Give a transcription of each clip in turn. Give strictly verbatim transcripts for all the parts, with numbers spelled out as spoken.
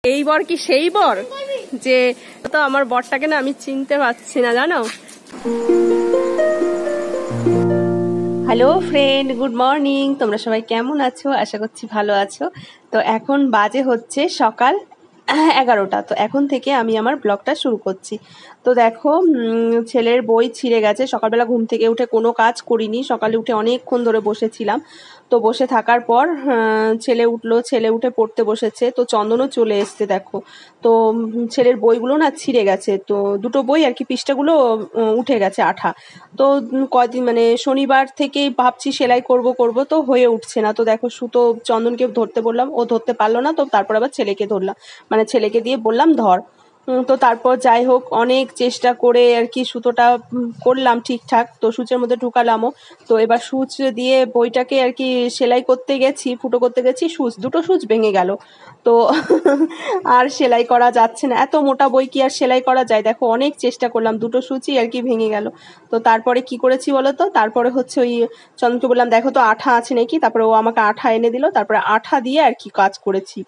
এই বর কি সেই বর যে তো আমার বরটাকে না আমি চিনতে পারছি না জানো। Hello friend, good morning. তোমরা সবাই কেমন আছো? আশা করছি ভালো আছো। তো এখন বাজে হচ্ছে সকাল এগারোটা। তো এখন থেকে আমি আমার ব্লগটা শুরু করছি। তো দেখো ছেলের বই ছিঁড়ে গেছে। সকালবেলা ঘুম থেকে উঠে কোনো কাজ করিনি, সকালে উঠে অনেকক্ষণ ধরে বসেছিলাম। তো বসে থাকার পর ছেলে উঠলো, ছেলে উঠে পড়তে বসেছে। তো চন্দনও চলে এসছে দেখো। তো ছেলের বইগুলো না ছিঁড়ে গেছে, তো দুটো বই আর কি পৃষ্ঠাগুলো উঠে গেছে আঠা। তো কয়দিন মানে শনিবার থেকেই ভাবছি সেলাই করব করব, তো হয়ে উঠছে না। তো দেখো সুতো চন্দনকে ধরতে বললাম, ও ধরতে পারলো না। তো তারপর আবার ছেলেকে ধরলাম, মানে ছেলেকে দিয়ে বললাম ধর। তো তারপর যাই হোক অনেক চেষ্টা করে আর কি সুতোটা করলাম ঠিকঠাক। তো সূচের মধ্যে ঢুকালামও। তো এবার সূচ দিয়ে বইটাকে আর কি সেলাই করতে গেছি, ফুটো করতে গেছি, সূচ দুটো সূচ ভেঙে গেল। তো আর সেলাই করা যাচ্ছে না, এত মোটা বই কি আর সেলাই করা যায়? দেখো অনেক চেষ্টা করলাম, দুটো সূচই আর কি ভেঙে গেল। তো তারপরে কি করেছি বলো তো, তারপরে হচ্ছে ওই চন্দনকে বললাম দেখো তো আঠা আছে নাকি, তারপরে ও আমাকে আঠা এনে দিল। তারপরে আঠা দিয়ে আর কি কাজ করেছি।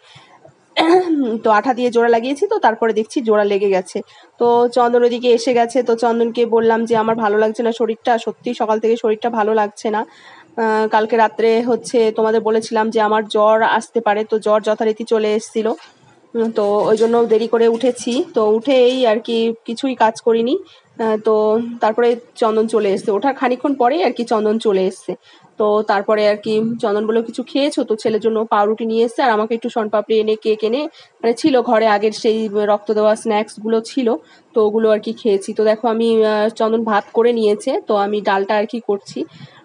তো আঠা দিয়ে জোড়া লাগিয়েছি, তো তারপরে দেখছি জোড়া লেগে গেছে। তো চন্দন ওদিকে এসে গেছে। তো চন্দনকে বললাম যে আমার ভালো লাগছে না শরীরটা, সত্যি সকাল থেকে শরীরটা ভালো লাগছে না। কালকে রাত্রে হচ্ছে তোমাদের বলেছিলাম যে আমার জ্বর আসতে পারে, তো জ্বর যথারীতি চলে এসেছিল। তো ওই জন্য দেরি করে উঠেছি। তো উঠে এই আর কি কিছুই কাজ করিনি। তো তারপরে চন্দন চলে এসছে, ওঠার খানিক্ষণ পরেই আর কি চন্দন চলে এসছে। তো তারপরে আর কি চন্দন বলে কিছু খেয়েছো? তো ছেলের জন্য পাউরুটি নিয়ে এসছে, আর আমাকে একটু শনপাপড়ি এনে কেক এনে মানে ছিল ঘরে, আগের সেই রক্ত দেওয়া স্ন্যাক্স গুলো ছিল, তো ওগুলো আর কি খেয়েছি। তো দেখো আমি চন্দন ভাত করে নিয়েছে, তো আমি ডালটা আর কি করছি।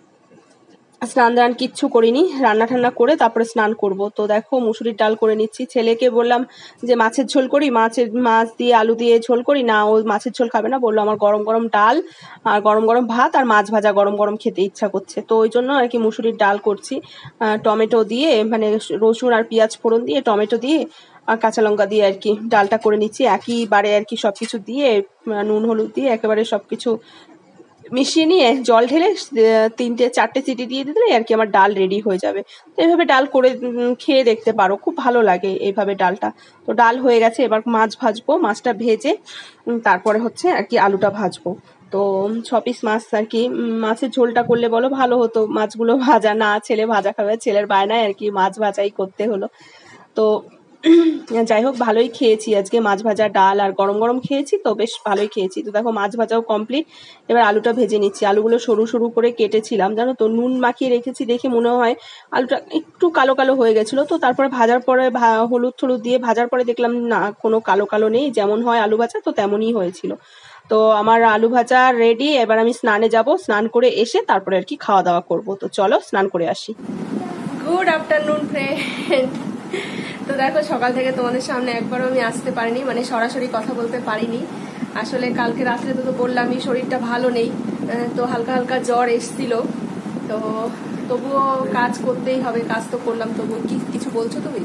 স্নান দান কিচ্ছু করিনি, রান্না ঠান্না করে তারপরে স্নান করব। তো দেখো মুসুরির ডাল করে নিচ্ছি। ছেলেকে বললাম যে মাছের ঝোল করি, মাছের মাছ দিয়ে আলু দিয়ে ঝোল করি, না ও মাছের ঝোল খাবে না, বললো আমার গরম গরম ডাল আর গরম গরম ভাত আর মাছ ভাজা গরম গরম খেতে ইচ্ছা করছে। তো ওই জন্য আর কি মুসুরির ডাল করছি, টমেটো দিয়ে মানে রসুন আর পেঁয়াজ ফোড়ন দিয়ে টমেটো দিয়ে আর কাঁচা লঙ্কা দিয়ে আর কি ডালটা করে নিচ্ছি। একইবারে আর কি সবকিছু দিয়ে নুন হলুদ দিয়ে একেবারে সবকিছু মিশিয়ে নিয়ে জল ঢেলে তিনটে চারটে সিটি দিয়ে দিলে আর কি আমার ডাল রেডি হয়ে যাবে। তো এইভাবে ডাল করে খেয়ে দেখতে পারো, খুব ভালো লাগে এইভাবে ডালটা। তো ডাল হয়ে গেছে, এবার মাছ ভাজবো, মাছটা ভেজে তারপরে হচ্ছে আর কি আলুটা ভাজবো। তো ছ পিস মাছ আর কি মাছের ঝোলটা করলে বলো ভালো হতো, মাছগুলো ভাজা না, ছেলে ভাজা খাবে, ছেলের বায়নায় আর কি মাছ ভাজাই করতে হলো। তো যাই হোক ভালোই খেয়েছি আজকে, মাছ ভাজা ডাল আর গরম গরম খেয়েছি, তো বেশ ভালোই খেয়েছি। তো দেখো মাছ ভাজাও কমপ্লিট, এবার আলুটা ভেজে নিচ্ছি। আলুগুলো সরু সরু করে কেটেছিলাম জানো তো, নুন মাখিয়ে রেখেছি দেখে মনে হয় আলুটা একটু কালো কালো হয়ে গেছিলো। তো তারপরে ভাজার পরে হলুদ টলুদ দিয়ে ভাজার পরে দেখলাম না কোনো কালো কালো নেই, যেমন হয় আলু ভাজা তো তেমনই হয়েছিল। তো আমার আলু ভাজা রেডি, এবার আমি স্নানে যাব, স্নান করে এসে তারপরে আর কি খাওয়া দাওয়া করবো। তো চলো স্নান করে আসি। Good afternoon friend. তো দেখো সকাল থেকে তোমাদের সামনে একবারও আমি আসতে পারিনি, মানে সরাসরি কথা বলতে পারিনি। আসলে কালকে রাত্রে তো বললামই শরীরটা ভালো নেই, তো হালকা হালকা জ্বর এসছিল। তো তবুও কাজ করতেই হবে, কাজ তো করলাম। তবুও কি কিছু বলছো তুমি?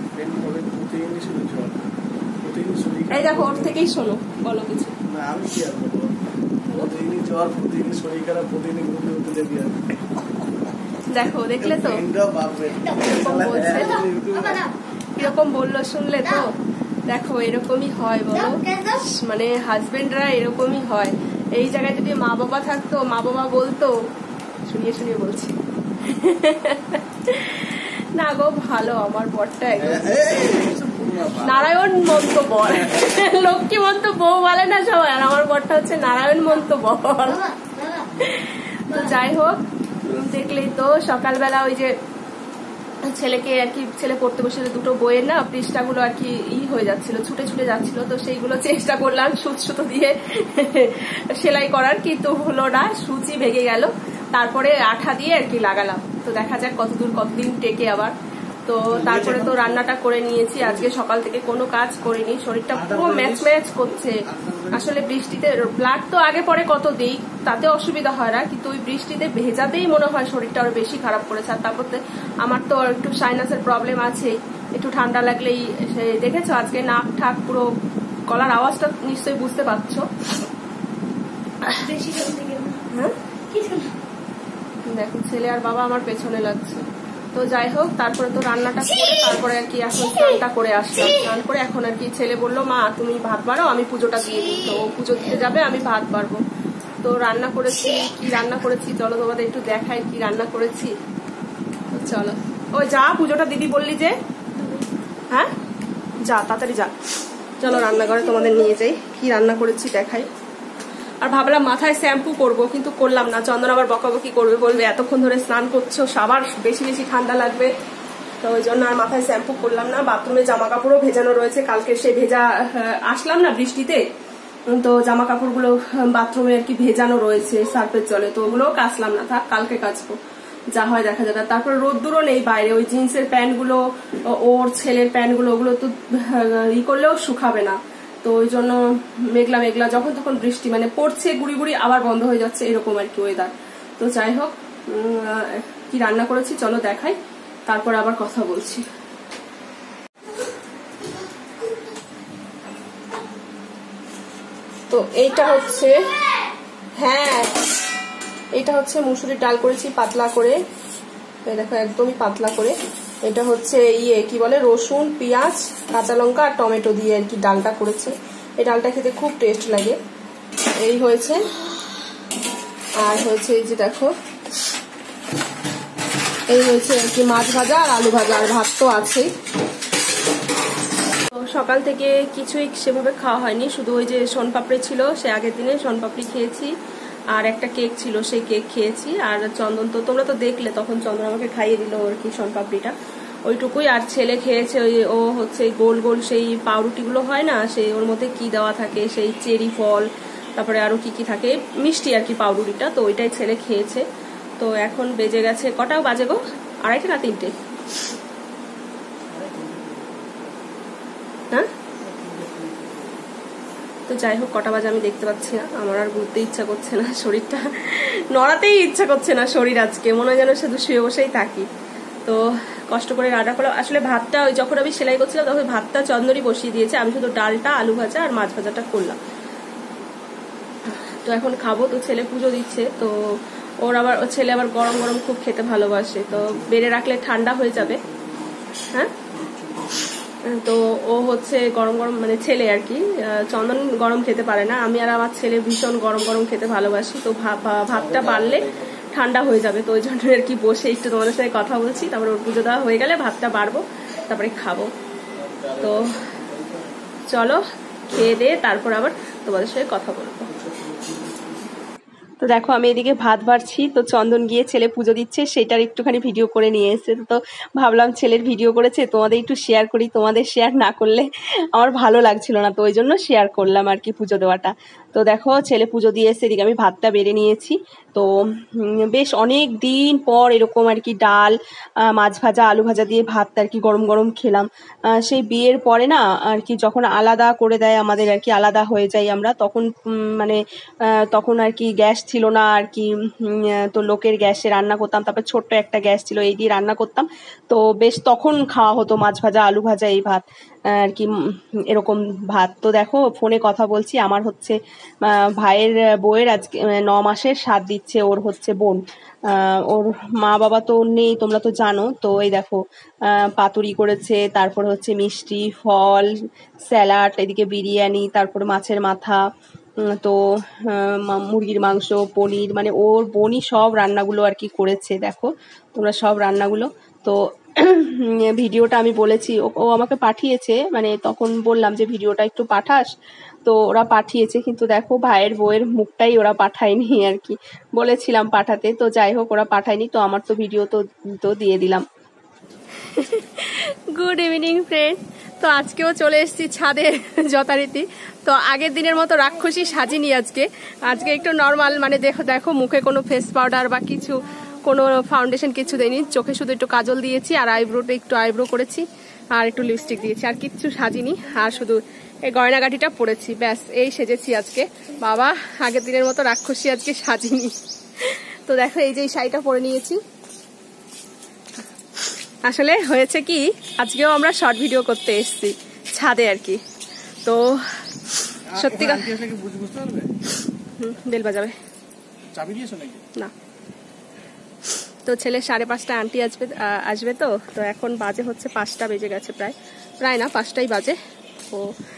এই দেখো ওর থেকেই শোনো, বলো কিছু। দেখো দেখলে তো কিরকম বললো, শুনলে তো? দেখো এরকমই হয় বলো, মানে হাজবেন্ডরা এরকমই হয়। এই জায়গায় যদি মা বাবা থাকতো, মা বাবা বলতো, শুনিয়ে শুনিয়ে বলছি না গো ভালো আমার বরটা একদম নারায়ণ মন্ত বর, লক্ষ্মী মন্ত বউ বলে না সবাই, আর আমার বরটা হচ্ছে নারায়ণ মন্ত বর। তো যাই হোক দেখলেই তো সকালবেলা ওই যে ছেলেকে আর কি ছেলে পড়তে বসে দুটো বইয়ের না পৃষ্ঠাগুলো আর কি ই হয়ে যাচ্ছিল, ছুটে ছুটে যাচ্ছিল। তো সেইগুলো চেষ্টা করলাম সুচ সুতো দিয়ে সেলাই করার, কিন্তু হলো না, সুচি ভেঙে গেল। তারপরে আঠা দিয়ে আর কি লাগালাম। তো দেখা যাক কতদূর কতদিন টেকে আবার। তো তারপরে তো রান্নাটা করে নিয়েছি। আজকে সকাল থেকে কোনো কাজ করিনি, শরীরটা পুরো ম্যাচ ম্যাচ করছে। আসলে বৃষ্টিতে ব্লাড তো আগে পরে কত দিই তাতে অসুবিধা হয় না, কিন্তু ওই বৃষ্টিতে ভেজাতেই মনে হয় শরীরটা আরো বেশি খারাপ করেছে। আর তারপর আমার তো একটু সাইনাসের প্রবলেম আছে, একটু ঠান্ডা লাগলেই দেখেছো আজকে নাক ঠাক পুরো, গলার আওয়াজটা নিশ্চয়ই বুঝতে পারছো। হ্যাঁ দেখো ছেলে আর বাবা আমার পেছনে লাগছে। তো যাই হোক, তারপরে তো রান্নাটা করে তারপরে আর কি এখন স্নানটা করে আসলাম। স্নান করে এখন আর কি ছেলে বললো মা তুমি ভাত বাড়ো, আমি পুজোটা দিয়ে দিই। তো পুজো দিতে যাবে, আমি ভাত বাড়বো। তো রান্না করেছি, কি রান্না করেছি চলো তোমাদের একটু দেখাই কি রান্না করেছি। চলো, ওই যা পুজোটা দিবি বললি যে, হ্যাঁ যা তাড়াতাড়ি যা। চলো রান্নাঘরে তোমাদের নিয়ে যাই, কি রান্না করেছি দেখাই। আর ভাবলাম মাথায় শ্যাম্পু করব, কিন্তু করলাম না। চন্দন আবার বকাবকি করবে, বলবে এতক্ষণ ধরে স্নান করছো, সবার বেশি বেশি ঠান্ডা লাগবে। তো ওই জন্য আর মাথায় শ্যাম্পু করলাম না। বাথরুমে জামা কাপড়ও ভেজানো রয়েছে, কালকে সে ভেজা আসলাম না বৃষ্টিতে, তো জামা কাপড়গুলো বাথরুমে আর কি ভেজানো রয়েছে সার্ফের জলে, তো ওগুলোও কাচলাম না, থাক কালকে কাচবো, যা হয় দেখা যাবে। তারপরে রোদ্দুরও নেই বাইরে, ওই জিন্সের প্যান্ট গুলো, ওর ছেলের প্যান্ট গুলো, ওগুলো তো ই করলেও শুকাবে না। তো ওই জন্য মেঘলা মেঘলা, যখন তখন বৃষ্টি মানে পড়ছে গুড়ি গুড়ি, আবার বন্ধ হয়ে যাচ্ছে, এরকম আর কি ওয়েদার। তো যাই হোক, কি রান্না করেছি চলো দেখাই, তারপর আবার কথা বলছি। তো এইটা হচ্ছে, হ্যাঁ এটা হচ্ছে মুসুরির ডাল করেছি পাতলা করে, এই দেখো একদমই পাতলা করে। এটা হচ্ছে ইয়ে কি বলে, রসুন পেঁয়াজ কাঁচা লঙ্কা আর টমেটো দিয়ে আর কি ডালটা করেছে। এই ডালটা খেতে খুব টেস্ট লাগে। এই হয়েছে, আর হয়েছে এই যে দেখো, এই হয়েছে আর কি মাছ ভাজা আর আলু ভাজা, আর ভাত তো আছেই। তো সকাল থেকে কিছুই সেভাবে খাওয়া হয়নি, শুধু ওই যে সোনপাপড়ি ছিল, সে আগের দিনে সোনপাপড়ি খেয়েছি, আর একটা কেক ছিল সেই কেক খেয়েছি। আর চন্দন তো তোমরা তো দেখলে, তখন চন্দন আমাকে খাইয়ে দিল আর কি সোনপাপড়িটা, ওইটুকুই। আর ছেলে খেয়েছে ওই, ও হচ্ছে গোল গোল সেই পাউরুটিগুলো হয় না, সেই ওর মধ্যে কি দেওয়া থাকে, সেই চেরি ফল, তারপরে আরো কি কি থাকে, মিষ্টি আর কি পাউরুটিটা, তো ওইটাই ছেলে খেয়েছে। তো এখন বেজে গেছে কটাও বাজে গো, আড়াইটে না তিনটে, হ্যাঁ তো যাই হোক কটা বাজে আমি দেখতে পাচ্ছি না, আমার আর ঘুরতে ইচ্ছা করছে না, শরীরটা নড়াতেই ইচ্ছা করছে না শরীর, আজকে মনে হয় যেন শুধু শুয়ে বসেই থাকি। তো কষ্ট করে রান্না করলাম। আসলে ভাতটা ওই যখন আমি সেলাই করছিলাম তখন ভাতটা চন্দনই বসিয়ে দিয়েছে, আমি শুধু ডালটা আলু ভাজা আর মাছ ভাজাটা করলাম। তো এখন খাবো, তো ছেলে পুজো দিচ্ছে, তো ওর আবার ও ছেলে আবার গরম গরম খুব খেতে ভালোবাসে, তো বেড়ে রাখলে ঠান্ডা হয়ে যাবে। হ্যাঁ তো ও হচ্ছে গরম গরম, মানে ছেলে আর কি, চন্দন গরম খেতে পারে না, আমি আর আমার ছেলে ভীষণ গরম গরম খেতে ভালোবাসি। তো ভাতটা বাড়লে ঠান্ডা হয়ে যাবে, তো ওই জন্য আর কি বসে একটু তোমাদের সাথে কথা বলছি। তারপরে ওর পুজো দেওয়া হয়ে গেলে ভাতটা বাড়বো, তারপরে খাবো। তো চলো খেয়ে দিয়ে তারপর আবার তোমাদের সাথে কথা বলবো। তো দেখো আমি এদিকে ভাত বাড়ছি, তো চন্দন গিয়ে ছেলে পুজো দিচ্ছে, সেটার একটুখানি ভিডিও করে নিয়ে এসেছে। তো ভাবলাম ছেলের ভিডিও করেছে, তোমাদের একটু শেয়ার করি, তোমাদের শেয়ার না করলে আমার ভালো লাগছিল না, তো ওই জন্য শেয়ার করলাম আর কি পুজো দেওয়াটা। তো দেখো ছেলে পুজো দিয়ে এসে এদিকে আমি ভাতটা বেড়ে নিয়েছি। তো বেশ অনেক দিন পর এরকম আর কি ডাল মাছ ভাজা আলু ভাজা দিয়ে ভাতটা আর কি গরম গরম খেলাম। সেই বিয়ের পরে না আর কি যখন আলাদা করে দেয় আমাদের আর কি, আলাদা হয়ে যাই আমরা, তখন মানে তখন আর কি গ্যাস ছিল না আর কি, তো লোকের গ্যাসে রান্না করতাম, তারপর ছোট্ট একটা গ্যাস ছিল, এই দিয়ে রান্না করতাম। তো বেশ তখন খাওয়া হতো মাছ ভাজা আলু ভাজা এই ভাত আর কি, এরকম ভাত। তো দেখো ফোনে কথা বলছি, আমার হচ্ছে ভাইয়ের বউয়ের আজকে ন মাসের সাত দিচ্ছে, ওর হচ্ছে বোন, ওর মা বাবা তো নেই তোমরা তো জানো। তো এই দেখো পাতুরি করেছে, তারপর হচ্ছে মিষ্টি ফল স্যালাড, এদিকে বিরিয়ানি, তারপর মাছের মাথা, তো মুরগির মাংস পনির, মানে ওর বোনই সব রান্নাগুলো আর কি করেছে, দেখো তোমরা সব রান্নাগুলো। তো ভিডিওটা আমি বলেছি, ও আমাকে পাঠিয়েছে, মানে তখন বললাম যে ভিডিওটা একটু পাঠাস, তো ওরা পাঠিয়েছে, কিন্তু দেখো ভাইয়ের বউয়ের মুখটাই ওরা পাঠায়নি আর কি, বলেছিলাম পাঠাতে, তো যাই হোক ওরা পাঠায়নি, তো আমার তো ভিডিও তো তো দিয়ে দিলাম। গুড ইভিনিং ফ্রেন্ড, তো আজকেও চলে এসেছি ছাদে যথারীতি। তো আগের দিনের মতো রাক্ষসী সাজিনি আজকে, আজকে একটু নর্মাল, মানে দেখো দেখো মুখে কোনো ফেস পাউডার বা কিছু, কোনো ফাউন্ডেশন কিছু দেয়নি, চোখে শুধু একটু কাজল দিয়েছি, আর আইব্রোটা একটু আইব্রো করেছি, আর একটু লিপস্টিক দিয়েছি, আর কিচ্ছু সাজিনি, আর শুধু এই গয়নাগাটিটা পরেছি, ব্যাস এই সেজেছি আজকে। বাবা আগের দিনের মতো রাক্ষসী আজকে সাজিনি। তো দেখো এই যে এই শাড়িটা পরে নিয়েছি। আসলে হয়েছে কি, আজকেও আমরা শর্ট ভিডিও করতে এসেছি ছাদে আর কি। তো সত্যি কথা বেল বাজাবে না। তো তো ছেলে সাড়ে পাঁচটা আন্টি আসবে আসবে তো তো এখন বাজে হচ্ছে পাঁচটা বেজে গেছে, প্রায় প্রায় না পাঁচটাই বাজে। ও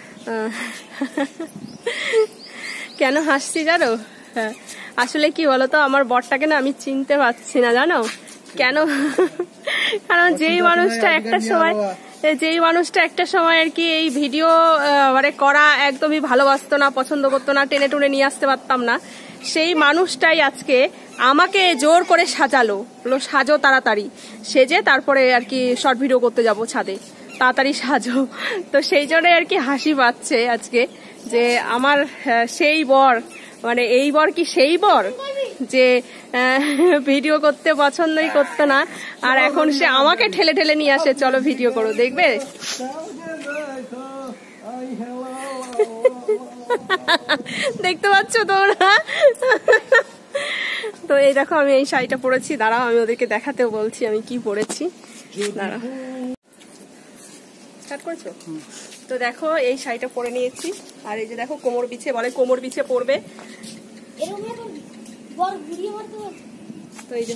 কেন হাসছি জানো? হ্যাঁ, আসলে কি বলতো, আমার বরটাকে না আমি চিনতে পারছি না জানো কেন? কারণ যেই মানুষটা একটা সময় যেই মানুষটা একটা সময় আর কি এই ভিডিও মানে করা একদমই ভালোবাসতো না, পছন্দ করতো না, টেনে টুনে নিয়ে আসতে পারতাম না, সেই মানুষটাই আজকে আমাকে জোর করে সাজালো, বললো সাজো তাড়াতাড়ি, সেজে তারপরে আর কি শর্ট ভিডিও করতে যাব ছাদে, তাড়াতাড়ি সাজো। তো সেই জন্য আর কি হাসি পাচ্ছে আজকে যে আমার সেই বর, মানে এই বর কি সেই বর যে ভিডিও করতে পছন্দই করতো না, আর এখন সে আমাকে ঠেলে ঠেলে নিয়ে আসে, চলো ভিডিও করো, দেখবে। দেখতে পাচ্ছ তোমরা? তো এই দেখো আমি এই শাড়িটা পরেছি, দাঁড়াও আমি ওদেরকে দেখাতেও বলছি আমি কি পরেছি, দাঁড়াও। স্টার্ট করছো? তো দেখো এই শাড়িটা পরে নিয়েছি, আর এই যে দেখো কোমর বিছে, বলে কোমর বিছে পরবে, তো এই যে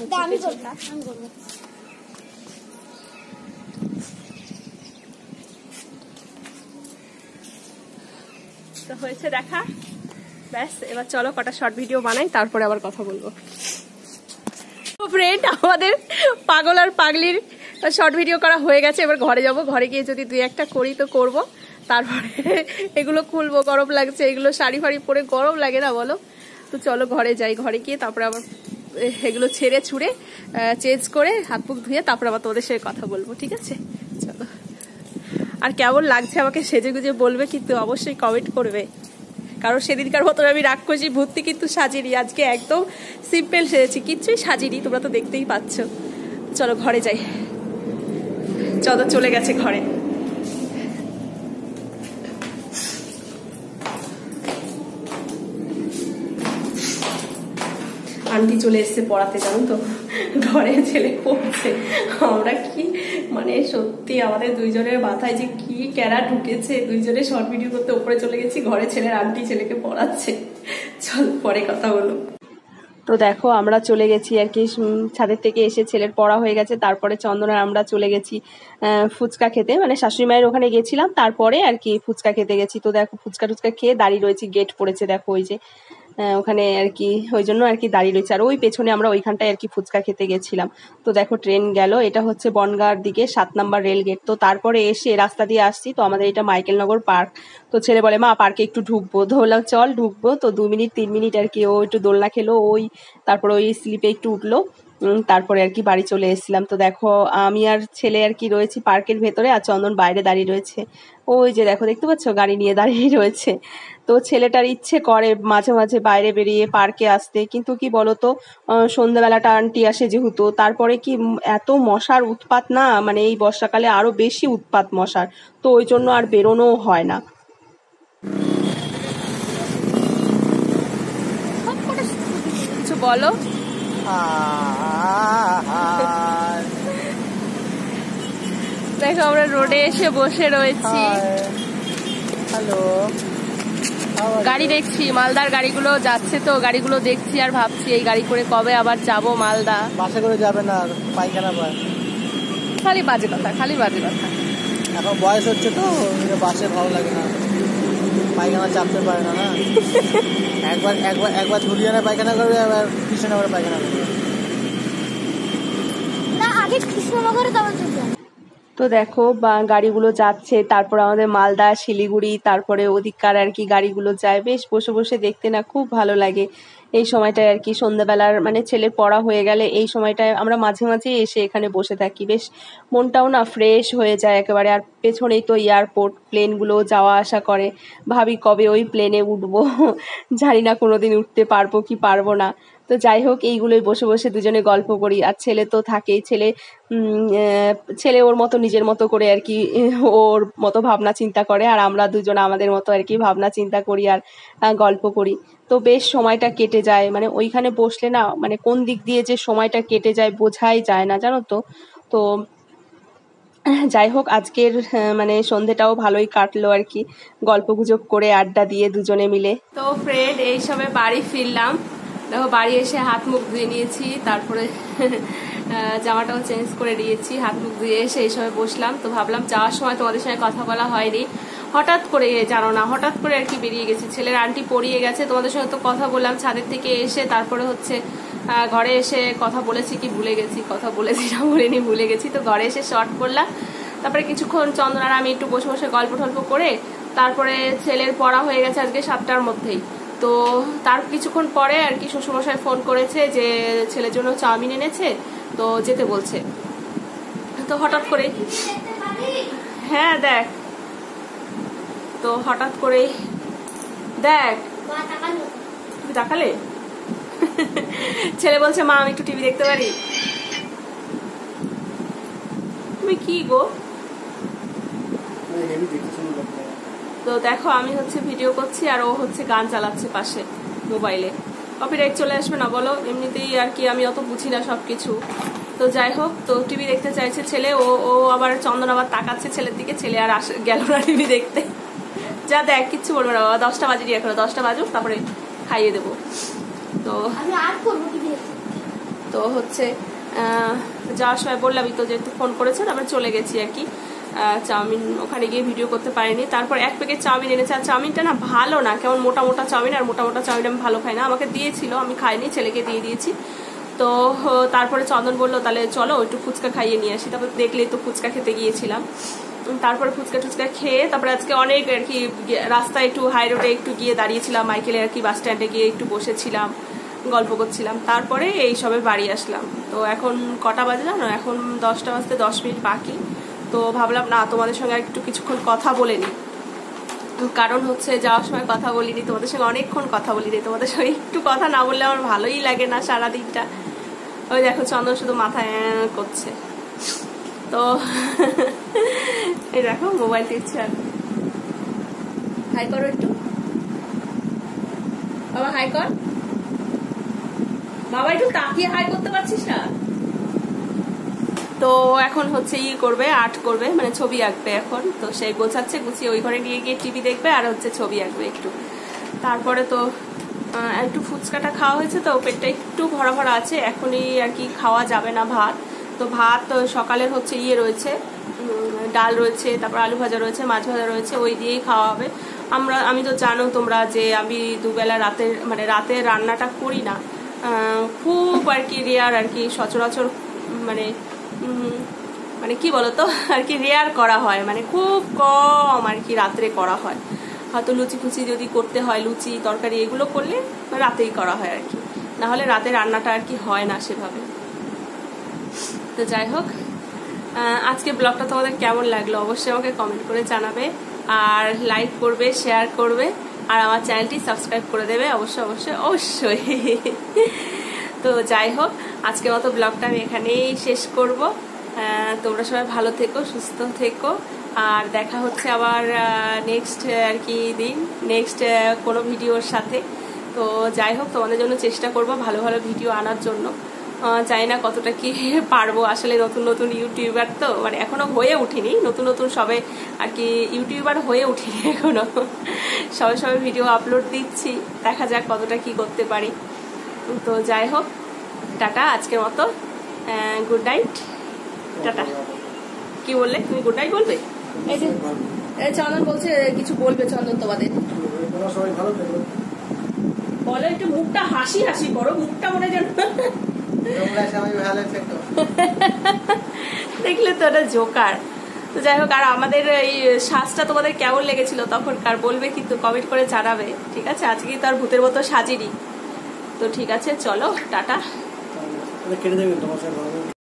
তো হয়েছে দেখা, ব্যাস এবার চলো কটা শর্ট ভিডিও বানাই, তারপরে আবার কথা বলবো। ফ্রেন্ড, আমাদের পাগল আর পাগলির শর্ট ভিডিও করা হয়ে গেছে, এবার ঘরে যাব, ঘরে গিয়ে যদি দুই একটা করি তো করব, তারপরে এগুলো খুলবো, গরম লাগছে, এগুলো শাড়ি ফাড়ি পরে গরম লাগে না বলো? তো চলো ঘরে যাই, ঘরে গিয়ে তারপরে আবার এগুলো ছেড়ে ছুড়ে চেঞ্জ করে হাত মুখ ধুয়ে তারপরে আবার তোমাদের সাথে কথা বলবো, ঠিক আছে? চলো। আর কেমন লাগছে আমাকে সেজে গুজে বলবে কিন্তু, অবশ্যই কমেন্ট করবে, কারণ সেদিনকার মতো আমি রাক্ষসী ভর্তি কিন্তু সাজিনি, আজকে একদম সিম্পল সেজেছি, কিচ্ছুই সাজিনি, তোমরা তো দেখতেই পাচ্ছ। চলো ঘরে যাই, চলো চলে গেছে ঘরে। আন্টি চলে এসছে পড়াতে, জানো তো, ঘরে ছেলে পড়ছে, আমরা কি মানে সত্যি আমাদের দুইজনের মাথায় যে কি ক্যারা ঢুকেছে, দুইজনে শর্ট ভিডিও করতে উপরে চলে গেছি, ঘরে ছেলের আন্টি ছেলেকে পড়াচ্ছে, চল পরে কথা বলো। তো দেখো আমরা চলে গেছি আর কি ছাদের থেকে এসে, ছেলের পড়া হয়ে গেছে, তারপরে চন্দনার আমরা চলে গেছি ফুচকা খেতে, মানে শাশুড়ি মায়ের ওখানে গেছিলাম, তারপরে আর কি ফুচকা খেতে গেছি। তো দেখো ফুচকা টুচকা খেয়ে দাঁড়িয়ে রয়েছি, গেট পড়েছে দেখো ওই যে ওখানে আর কি, ওই জন্য আর কি দাঁড়িয়ে রয়েছে, আর ওই পেছনে আমরা ওইখানটায় আর কি ফুচকা খেতে গেছিলাম। তো দেখো ট্রেন গেল, এটা হচ্ছে বনগাঁর দিকে সাত নাম্বার রেল গেট। তো তারপরে এসে রাস্তা দিয়ে আসছি, তো আমাদের এটা মাইকেলনগর পার্ক। তো ছেলে বলে মা পার্কে একটু ঢুকবো, তো বললাম চল ঢুকবো। তো দু মিনিট তিন মিনিট আর কি ও একটু দোলনা খেলো, ওই তারপরে ওই স্লিপে একটু উঠলো, তারপরে আর কি বাড়ি চলে এসেছিলাম। তো দেখো আমি আর ছেলে আর কি রয়েছি পার্কের ভেতরে, আর চন্দন বাইরে দাঁড়িয়ে রয়েছে, ওই যে দেখো দেখতে পাচ্ছ গাড়ি নিয়ে দাঁড়িয়ে রয়েছে। তো ছেলেটার ইচ্ছে করে মাঝে মাঝে বাইরে বেরিয়ে পার্কে আসতে, কিন্তু কি বলতো সন্ধ্যাবেলাটা আন্টি আসে যেহেতু, তারপরে কি এত মশার উৎপাত না, মানে এই বর্ষাকালে আরো বেশি উৎপাত মশার, তো ওই জন্য আর বেরোনোও হয় না। কিছু বলো। দেখো আমরা রোডে এসে বসে রয়েছি, হ্যালো, গাড়ি দেখছি, মালদার গাড়িগুলো যাচ্ছে, তো গাড়িগুলো দেখছি আর ভাবছি এই গাড়ি করে কবে আবার যাব মালদা। বাসে করে যাবে না, পায়খানা পায়, খালি বাজে কথা, খালি বাজে কথা। এখন বয়স হচ্ছে তো বাসে ভালো লাগে না, পায়খানা চাপতে পারে না, না একবার একবার একবার ঝুলিয়ে না পায়খানা করবে, আবার পিছনে আবার পায়খানা করবে না, আগে কৃষ্ণনগরে যাওয়ার জন্য। তো দেখো বা গাড়িগুলো যাচ্ছে, তারপর আমাদের মালদা শিলিগুড়ি, তারপরে ওদিককার আর কি গাড়িগুলো যায়, বেশ বসে বসে দেখতে না খুব ভালো লাগে এই সময়টায় আর কি। সন্ধ্যাবেলার মানে ছেলের পড়া হয়ে গেলে এই সময়টায় আমরা মাঝে মাঝে এসে এখানে বসে থাকি, বেশ মনটাও না ফ্রেশ হয়ে যায় একেবারে। আর পেছনেই তো এয়ারপোর্ট, প্লেনগুলো যাওয়া আসা করে, ভাবি কবে ওই প্লেনে উঠবো, জানি না কোনোদিন উঠতে পারবো কি পারবো না। তো যাই হোক এইগুলোই বসে বসে দুজনে গল্প করি, আর ছেলে তো থাকেই, ছেলে ছেলে ওর মতো নিজের মতো করে আর কি ওর মতো ভাবনা চিন্তা করে, আর আমরা দুজন আমাদের মতো আর কি ভাবনা চিন্তা করি আর গল্প করি। তো বেশ সময়টা কেটে যায়, মানে ওইখানে বসলে না মানে কোন দিক দিয়ে যে সময়টা কেটে যায় বোঝাই যায় না, জানো তো। তো যাই হোক আজকের মানে সন্ধেটাও ভালোই কাটলো আর কি, গল্প গুজব করে আড্ডা দিয়ে দুজনে মিলে। তো ফ্রেন্ড এই সময় বাড়ি ফিরলাম, দেখো বাড়ি এসে হাত মুখ ধুয়ে নিয়েছি, তারপরে জামাটাও চেঞ্জ করে দিয়েছি, হাত মুখ ধুয়ে এসে এই সময় বসলাম। তো ভাবলাম যাওয়ার সময় তোমাদের সঙ্গে কথা বলা হয়নি, হঠাৎ করে জানো না হঠাৎ করে আর কি বেরিয়ে গেছি। ছেলের আন্টি পড়িয়ে গেছে, তোমাদের সঙ্গে তো কথা বললাম ছাদের থেকে এসে, তারপরে হচ্ছে ঘরে এসে কথা বলেছি কি ভুলে গেছি, কথা বলেছি না বলিনি ভুলে গেছি। তো ঘরে এসে শর্ট করলাম, তারপরে কিছুক্ষণ চন্দন আর আমি একটু বসে বসে গল্প টল্প করে তারপরে ছেলের পড়া হয়ে গেছে আজকে সাতটার মধ্যেই। তো তার কিছুক্ষণ পরে আর কি শ্বশুরমশাই ফোন করেছে যে ছেলের জন্য চাউমিন এনেছে, তো যেতে বলছে। তো হঠাৎ করে হ্যাঁ দেখ, তো হঠাৎ করে দেখ তুমি তাকালে ছেলে বলছে মা আমি একটু টিভি দেখতে পারি। তুমি কি গো? তো দেখো আমি হচ্ছে ভিডিও করছি আর ও হচ্ছে গান চালাচ্ছে পাশে মোবাইলে, কপিরাইট চলে আসবে না বলো? এমনিতেই আর কি আমি অত বুঝি না সবকিছু। তো যাই হোক, তো টিভি দেখতে চাইছে ছেলে, ও ও আবার চন্দন আবার তাকাচ্ছে ছেলের দিকে, ছেলে আর আসে গেল না টিভি দেখতে। যা দেখ কিচ্ছু বলবে না বাবা, দশটা বাজে এখনো, দশটা বাজুক তারপরে খাইয়ে দেবো। তো তো হচ্ছে যাওয়ার সময় বললামই তো যেহেতু ফোন করেছে, তারপরে চলে গেছি আর কি। চাউমিন ওখানে গিয়ে ভিডিও করতে পারিনি। তারপর এক প্যাকেট চাউমিন এনেছে, আর চাউমিনটা না ভালো না, কেমন মোটা মোটা চাউমিন, আর মোটা মোটা চাউমিন আমি ভালো খাই না। আমাকে দিয়েছিল, আমি খাইনি, ছেলেকে দিয়ে দিয়েছি। তো তারপরে চন্দন বললো তাহলে চলো একটু ফুচকা খাইয়ে নিয়ে আসি। তারপর দেখলেই তো ফুচকা খেতে গিয়েছিলাম। তারপরে ফুচকা টুচকা খেয়ে তারপরে আজকে অনেক আর কি রাস্তায় একটু হাই রোডে একটু গিয়ে দাঁড়িয়েছিলাম, মাইকেলে আর কি বাস স্ট্যান্ডে গিয়ে একটু বসেছিলাম, গল্প করছিলাম। তারপরে এই সবে বাড়ি আসলাম। তো এখন কটা বাজে জানো? এখন দশটা বাজতে দশ মিনিট বাকি। তো ভাবলাম না তোমাদের সঙ্গে একটু কিছুক্ষণ কথা বলে নিই, কারণ হচ্ছে যাওয়ার সময় কথা বলিনি তোমাদের সঙ্গে, অনেকক্ষণ কথা বলিনি তোমাদের সঙ্গে। একটু কথা না বললে আমার ভালোই লাগে না সারাদিনটা। ওই দেখো চন্দন শুধু মাথায় করছে। তো এই দেখো মোবাইল টিপছে। হাই করো একটু বাবা, হাই কর বাবা, একটু তাকিয়ে হাই করতে পারছিস না? তো এখন হচ্ছে ই করবে, আর্ট করবে, মানে ছবি আঁকবে এখন। তো সেই গোছাচ্ছে, গুছিয়ে ওই ঘরে নিয়ে গিয়ে টিভি দেখবে আর হচ্ছে ছবি আঁকবে একটু। তারপরে তো একটু ফুচকাটা খাওয়া হয়েছে, তো পেটটা একটু ভরা ভরা আছে, এখনই আর কি খাওয়া যাবে না ভাত। তো ভাত সকালের হচ্ছে ইয়ে রয়েছে, ডাল রয়েছে, তারপর আলু ভাজা রয়েছে, মাছ ভাজা রয়েছে, ওই দিয়েই খাওয়া হবে। আমরা আমি তো জানো তোমরা যে আমি দুবেলা রাতের মানে রাতের রান্নাটা করি না, খুব আর কি রেয়ার আর কি, সচরাচর মানে মানে কি বলতো আর কি রেয়ার করা হয়, মানে খুব কম আর কি রাত্রে করা হয়। হয়তো লুচি ফুচি যদি করতে হয়, লুচি তরকারি এগুলো করলে রাতেই করা হয় আর কি, না হলে রাতে রান্নাটা আর কি হয় না সেভাবে। তো যাই হোক, আজকে ব্লগটা তোমাদের কেমন লাগলো অবশ্যই আমাকে কমেন্ট করে জানাবে, আর লাইক করবে, শেয়ার করবে, আর আমার চ্যানেলটি সাবস্ক্রাইব করে দেবে অবশ্যই অবশ্যই অবশ্যই। তো যাই হোক, আজকের মতো ব্লগটা আমি এখানেই শেষ করব। তোমরা সবাই ভালো থেকো, সুস্থ থেকো, আর দেখা হচ্ছে আবার নেক্সট আর কি দিন, নেক্সট কোনো ভিডিওর সাথে। তো যাই হোক, তোমাদের জন্য চেষ্টা করব ভালো ভালো ভিডিও আনার জন্য। জানি না কতটা কি পারবো, আসলে নতুন নতুন ইউটিউবার তো, মানে এখনো হয়ে উঠিনি, নতুন নতুন সবে আর কি ইউটিউবার হয়ে উঠিনি এখনো, সবে সবে ভিডিও আপলোড দিচ্ছি, দেখা যাক কতটা কি করতে পারি। তো যাই হোক, টাটা আজকের মতো, গুড নাইট, টাটা। কি বললে তুমি? গুড নাইট বলবে? এই যে চন্দন বলছে কিছু বলবে, চন্দন তোমাদের বলো একটু, মুখটা হাসি হাসি করো, মুখটা মনে যেন দেখলে তো ওটা জোকার। তো যাই হোক, আর আমাদের এই সাজটা তোমাদের কেমন লেগেছিল তখনকার বলবে কিন্তু, কমেন্ট করে জানাবে, ঠিক আছে? আজকে তো আর ভূতের মতো সাজিনি। তো ঠিক আছে, চলো টাটা।